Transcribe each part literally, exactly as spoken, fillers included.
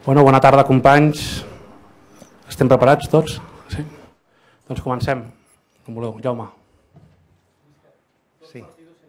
Bueno, bona tarda, companys. Estem preparats tots? Sí? Doncs comencem. Com voleu. Jaume. Sí.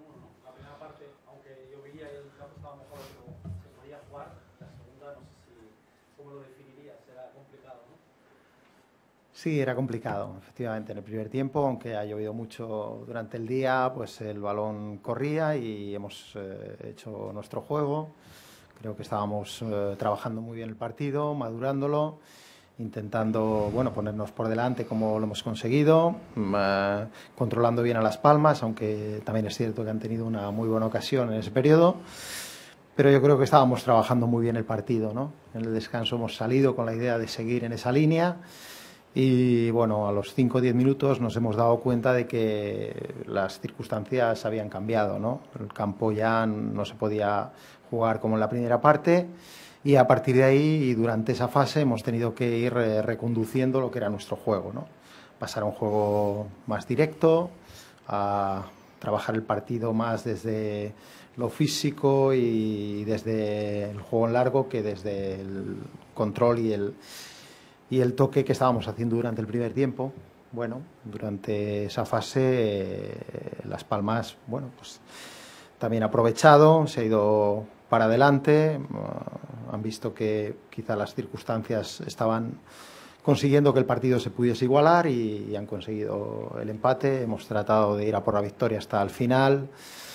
Sí, era complicado, efectivamente. En el primer tiempo, aunque ha llovido mucho durante el día, pues el balón corría y hemos eh, hecho nuestro juego. Creo que estábamos eh, trabajando muy bien el partido, madurándolo, intentando bueno, ponernos por delante como lo hemos conseguido, eh, controlando bien a Las Palmas, aunque también es cierto que han tenido una muy buena ocasión en ese periodo. Pero yo creo que estábamos trabajando muy bien el partido, ¿no? En el descanso hemos salido con la idea de seguir en esa línea. Y bueno, a los cinco o diez minutos nos hemos dado cuenta de que las circunstancias habían cambiado, ¿no? El campo ya no se podía jugar como en la primera parte y a partir de ahí y durante esa fase hemos tenido que ir reconduciendo lo que era nuestro juego, ¿no? Pasar a un juego más directo, a trabajar el partido más desde lo físico y desde el juego en largo que desde el control y el Y el toque que estábamos haciendo durante el primer tiempo. Bueno, durante esa fase eh, Las Palmas, bueno, pues también ha aprovechado, se ha ido para adelante, uh, han visto que quizá las circunstancias estaban consiguiendo que el partido se pudiese igualar y, y han conseguido el empate. Hemos tratado de ir a por la victoria hasta el final,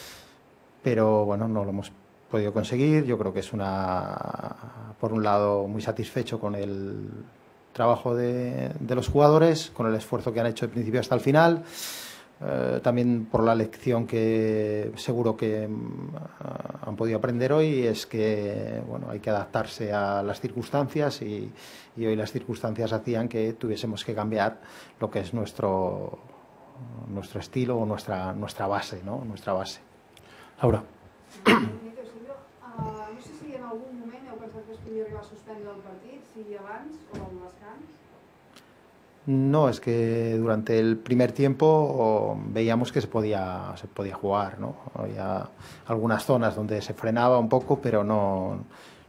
pero bueno, no lo hemos podido conseguir. Yo creo que es una, por un lado, muy satisfecho con el trabajo de, de los jugadores, con el esfuerzo que han hecho del principio hasta el final, eh, también por la lección que seguro que uh, han podido aprender hoy, es que bueno, hay que adaptarse a las circunstancias y, y hoy las circunstancias hacían que tuviésemos que cambiar lo que es nuestro, nuestro estilo o nuestra, nuestra base, ¿no? Nuestra base. Laura. Uh, no sé si en algun moment heu pensat que es podia arribar a suspendre el partit, sigui abans o al descans? No, es que durante el primer tiempo veíamos que se podía, se podía jugar, ¿no? Había algunas zonas donde se frenaba un poco, pero no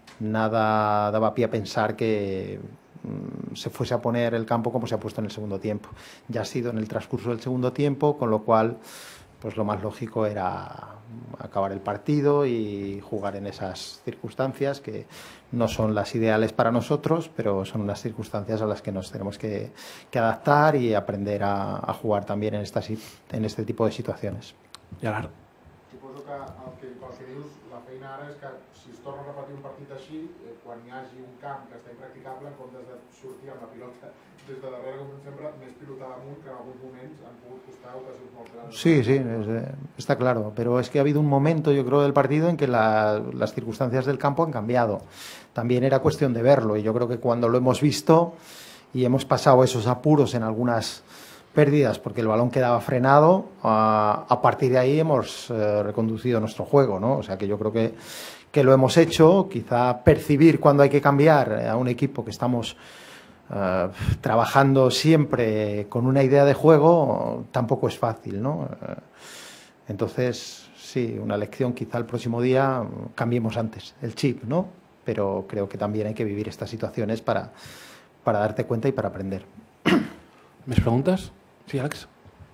nada daba pie a pensar que mm, se fuese a poner el campo como se ha puesto en el segundo tiempo. Ya ha sido en el transcurso del segundo tiempo, con lo cual pues lo más lógico era acabar el partido y jugar en esas circunstancias que no son las ideales para nosotros, pero son unas circunstancias a las que nos tenemos que, que adaptar y aprender a, a jugar también en, estas, en este tipo de situaciones. Gerard. Suposo que el que, pel que dius, la feina ara és que si es torna a repetir un partit així, eh, quan hi hagi un camp que està impracticable, en comptes de sortir amb la pilota des de darrere, com sempre, més pilotada amunt, que en alguns moments han pogut costar ocasions molt grans. Sí, sí, es, está claro, pero es que ha habido un momento, yo creo, del partido en que la, las circunstancias del campo han cambiado. También era cuestión de verlo y yo creo que cuando lo hemos visto y hemos pasado esos apuros en algunas pérdidas porque el balón quedaba frenado, a, a partir de ahí hemos eh, reconducido nuestro juego, ¿no? O sea que yo creo que, que lo hemos hecho. Quizá percibir cuando hay que cambiar a un equipo que estamos eh, trabajando siempre con una idea de juego tampoco es fácil, ¿no? Entonces, sí, una lección quizá el próximo día cambiemos antes el chip, ¿no? Pero creo que también hay que vivir estas situaciones para, para darte cuenta y para aprender. ¿Més preguntes? Sí, Alex.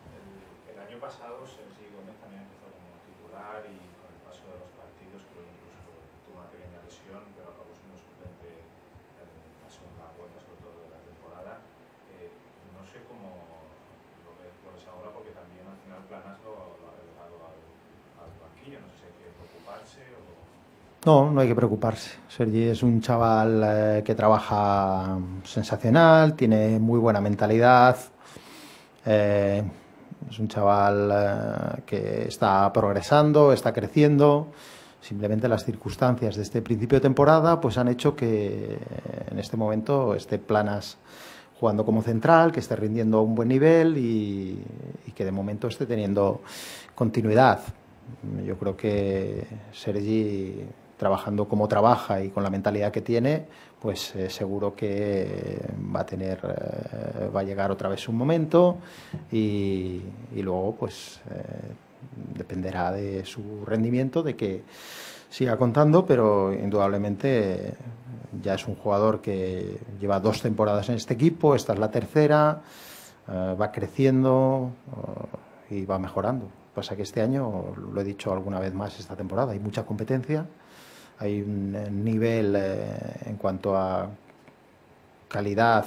El año pasado Sergi Gómez también empezó como titular y con el paso de los partidos creo que incluso tuvo una pequeña lesión, pero acabó siendo suplente en la segunda vuelta, sobre todo de la temporada. Eh, no sé cómo lo ves ahora, porque también al final Planas lo, lo ha relegado al, al banquillo. No sé si hay que preocuparse o... No, no hay que preocuparse. Sergi es un chaval eh, que trabaja sensacional, tiene muy buena mentalidad, eh, es un chaval eh, que está progresando, está creciendo. Simplemente las circunstancias de este principio de temporada pues han hecho que en este momento esté Planas jugando como central, que esté rindiendo a un buen nivel y, y que de momento esté teniendo continuidad. Yo creo que Sergi, trabajando como trabaja y con la mentalidad que tiene, pues eh, seguro que va a tener, eh, va a llegar otra vez un momento y, y luego pues eh, dependerá de su rendimiento, de que siga contando, pero indudablemente ya es un jugador que lleva dos temporadas en este equipo, esta es la tercera, uh, va creciendo uh, y va mejorando. Pasa que este año, lo he dicho alguna vez más esta temporada, hay mucha competencia, hay un nivel eh, en cuanto a calidad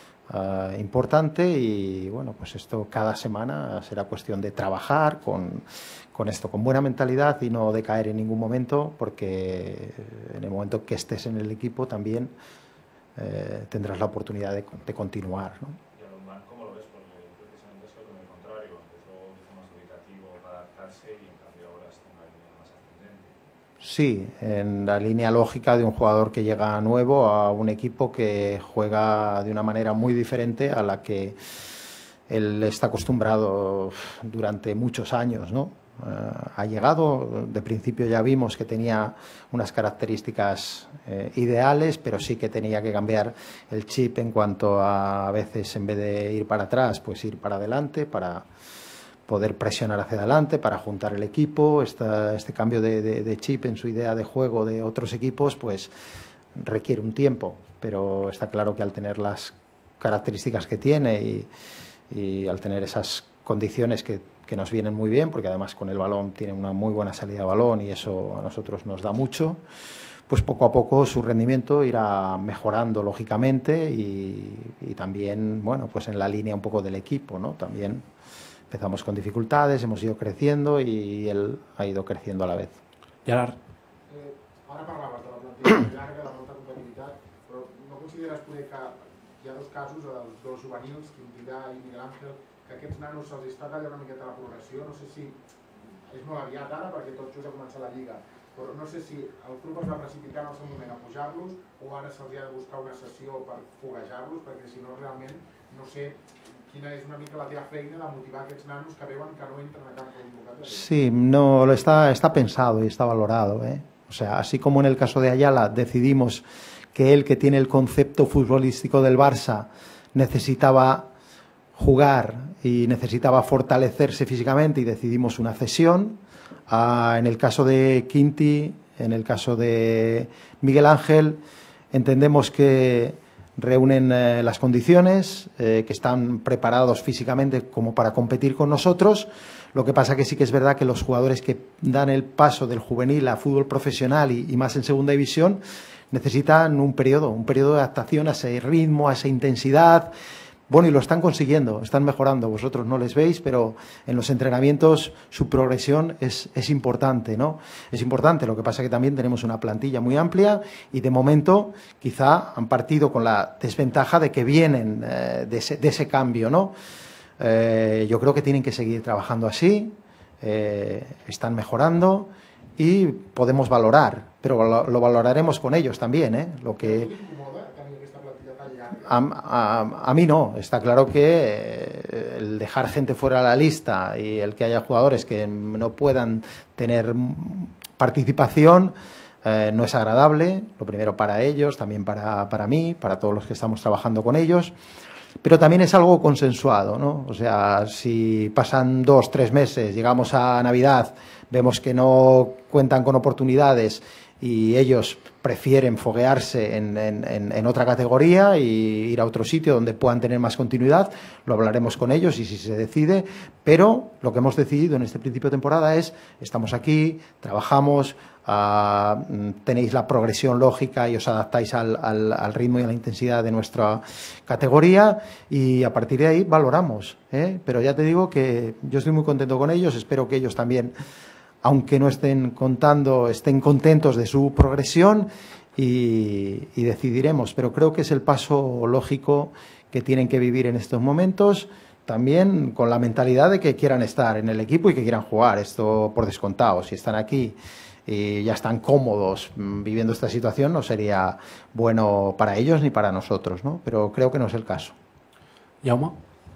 uh, importante y bueno, pues esto cada semana será cuestión de trabajar con, con esto, con buena mentalidad y no decaer en ningún momento, porque en el momento que estés en el equipo también eh, tendrás la oportunidad de, de continuar, ¿no? ¿Y a Lombardi cómo lo ves? Porque precisamente es con el contrario, empezó más educativo para adaptarse y en cambio ahora está en una línea más ascendente. Sí, en la línea lógica de un jugador que llega nuevo a un equipo que juega de una manera muy diferente a la que él está acostumbrado durante muchos años, ¿no? Uh, ha llegado, de principio ya vimos que tenía unas características eh, ideales, pero sí que tenía que cambiar el chip en cuanto a a veces en vez de ir para atrás, pues ir para adelante, para poder presionar hacia adelante, para juntar el equipo. Esta, este cambio de, de, de chip en su idea de juego de otros equipos, pues requiere un tiempo, pero está claro que al tener las características que tiene y, y al tener esas condiciones que, que nos vienen muy bien, porque además con el balón tiene una muy buena salida de balón y eso a nosotros nos da mucho, pues poco a poco su rendimiento irá mejorando lógicamente y, y también, bueno, pues en la línea un poco del equipo, ¿no? También empezamos con dificultades, hemos ido creciendo y él ha ido creciendo a la vez. Gerard. Eh, ara parlaves de la plantilla llarga, de molta competitivitat, però no consideres poder que hi ha dos casos, els dos juvenils, Quintillà i Miguel Ángel, que a aquests nanos se'ls està tallant una miqueta la progressió? No sé si és molt aviat ara, perquè tot just ha començat la Lliga, però no sé si el club es va precipitar en el seu moment a pujar-los o ara se'ls ha de buscar una sessió per foguejar-los, perquè si no realment no sé quina és una mica la teva feina de motivar aquests nanos que veuen que no entren a camp convocatoria. Sí, no, lo está, está pensado y está valorado, ¿eh? O sea, así como en el caso de Ayala decidimos que él, que tiene el concepto futbolístico del Barça, necesitaba jugar y necesitaba fortalecerse físicamente y decidimos una cesión. Ah, en el caso de Quinti, en el caso de Miguel Ángel, entendemos que reúnen eh, las condiciones, eh, que están preparados físicamente como para competir con nosotros. Lo que pasa que sí que es verdad que los jugadores que dan el paso del juvenil a fútbol profesional y, y más en segunda división necesitan un periodo, un periodo de adaptación a ese ritmo, a esa intensidad. Bueno, y lo están consiguiendo, están mejorando. Vosotros no les veis, pero en los entrenamientos su progresión es, es importante, ¿no? Es importante, lo que pasa que también tenemos una plantilla muy amplia y de momento quizá han partido con la desventaja de que vienen eh, de, ese, de ese cambio, ¿no? Eh, yo creo que tienen que seguir trabajando así, eh, están mejorando y podemos valorar, pero lo, lo valoraremos con ellos también, ¿eh? Lo que... A, a, a mí no, está claro que el dejar gente fuera de la lista y el que haya jugadores que no puedan tener participación eh, no es agradable, lo primero para ellos, también para, para mí, para todos los que estamos trabajando con ellos, pero también es algo consensuado, ¿no? O sea, si pasan dos, tres meses, llegamos a Navidad, vemos que no cuentan con oportunidades y ellos prefieren foguearse en, en, en otra categoría y ir a otro sitio donde puedan tener más continuidad, lo hablaremos con ellos y si se decide, pero lo que hemos decidido en este principio de temporada es, estamos aquí, trabajamos, uh, tenéis la progresión lógica y os adaptáis al, al, al ritmo y a la intensidad de nuestra categoría y a partir de ahí valoramos, ¿eh? Pero ya te digo que yo estoy muy contento con ellos, espero que ellos también, aunque no estén contando, estén contentos de su progresión y, y decidiremos. Pero creo que es el paso lógico que tienen que vivir en estos momentos, también con la mentalidad de que quieran estar en el equipo y que quieran jugar. Esto por descontado, si están aquí y ya están cómodos viviendo esta situación, no sería bueno para ellos ni para nosotros, ¿no? Pero creo que no es el caso. Jaume.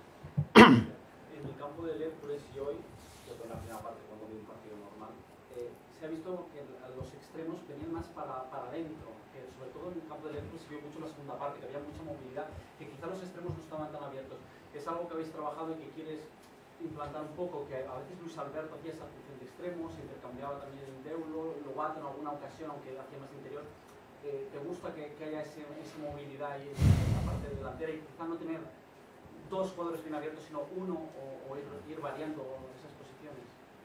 Es algo que habéis trabajado y que quieres implantar un poco, que a veces Luis Alberto hacía esa función de extremos, se intercambiaba también en Deulo, Lobato en alguna ocasión, aunque hacía más interior. eh, te gusta que, que haya ese, esa movilidad y esa parte delantera y quizá no tener dos jugadores bien abiertos, sino uno o, o ir, ir variando esas posiciones?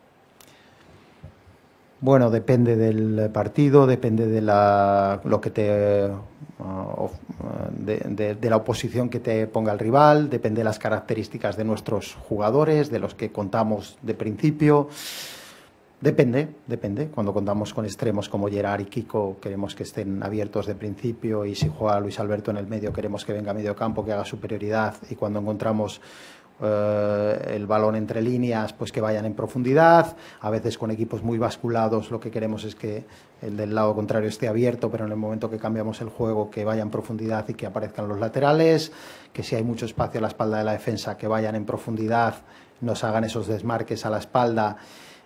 Bueno, depende del partido, depende de la, lo que te, uh, de, de, de la oposición que te ponga el rival, depende de las características de nuestros jugadores, de los que contamos de principio. Depende, depende. Cuando contamos con extremos como Gerard y Kiko, queremos que estén abiertos de principio, y si juega Luis Alberto en el medio, queremos que venga a medio campo, que haga superioridad, y cuando encontramos eh, el balón entre líneas, pues que vayan en profundidad. A veces con equipos muy basculados lo que queremos es que el del lado contrario esté abierto, pero en el momento que cambiamos el juego, que vaya en profundidad y que aparezcan los laterales, que si hay mucho espacio a la espalda de la defensa, que vayan en profundidad, nos hagan esos desmarques a la espalda.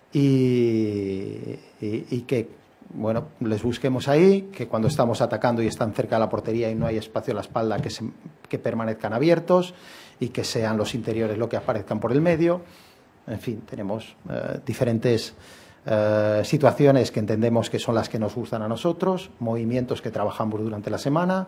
Y, y, y que, bueno, les busquemos ahí, que cuando estamos atacando y están cerca de la portería y no hay espacio a la espalda, que, se, que permanezcan abiertos, y que sean los interiores los que aparezcan por el medio. En fin, tenemos eh, diferentes eh, situaciones que entendemos que son las que nos gustan a nosotros, movimientos que trabajamos durante la semana,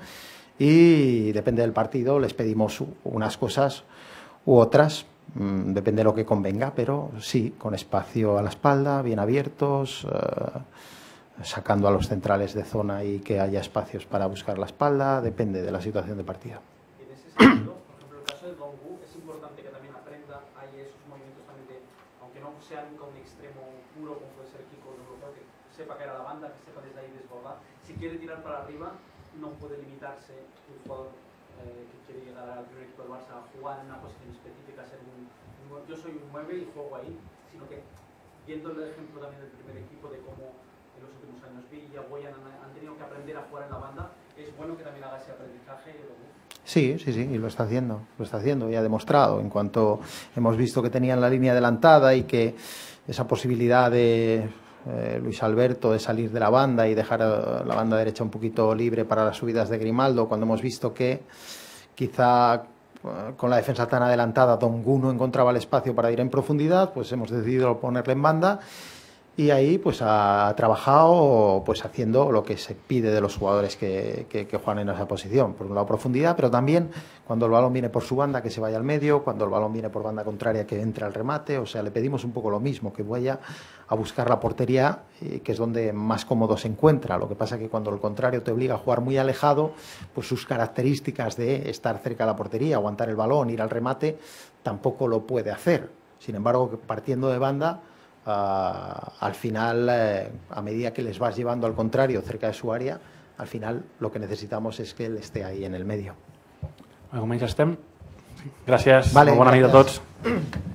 y depende del partido les pedimos unas cosas u otras. Depende de lo que convenga, pero sí, con espacio a la espalda, bien abiertos, eh, sacando a los centrales de zona y que haya espacios para buscar la espalda, depende de la situación de partido. En ese sentido, por ejemplo, el caso de Dongu, es importante que también aprenda, hay esos movimientos también de, aunque no sean con un extremo puro como puede ser Kiko, que sepa caer a la banda, que sepa desde ahí desbordar. Si quiere tirar para arriba, no puede limitarse un jugador eh, que quiere llegar al primer equipo del Barça a jugar en una posición específica, ser un, un yo soy un nueve y juego ahí, sino que viendo el ejemplo también del primer equipo de cómo en los últimos años Villa, Boyan han, han tenido que aprender a jugar en la banda, es bueno que también haga ese aprendizaje. Sí, sí, sí, y lo está haciendo, lo está haciendo y ha demostrado. En cuanto hemos visto que tenían la línea adelantada y que esa posibilidad de eh, Luis Alberto de salir de la banda y dejar eh, la banda derecha un poquito libre para las subidas de Grimaldo, cuando hemos visto que quizá eh, con la defensa tan adelantada Dongu no encontraba el espacio para ir en profundidad, pues hemos decidido ponerle en banda. Y ahí pues ha trabajado pues haciendo lo que se pide de los jugadores que, que, que juegan en esa posición. Por un lado profundidad, pero también cuando el balón viene por su banda que se vaya al medio, cuando el balón viene por banda contraria que entre al remate. O sea, le pedimos un poco lo mismo, que vaya a buscar la portería, eh, que es donde más cómodo se encuentra. Lo que pasa es que cuando el contrario te obliga a jugar muy alejado, pues sus características de estar cerca de la portería, aguantar el balón, ir al remate, tampoco lo puede hacer. Sin embargo, partiendo de banda, Uh, al final, eh, a medida que les vas llevando al contrario cerca de su área, al final lo que necesitamos es que él esté ahí en el medio. Almenys estem. Gràcies, vale, molt bona nit a tots.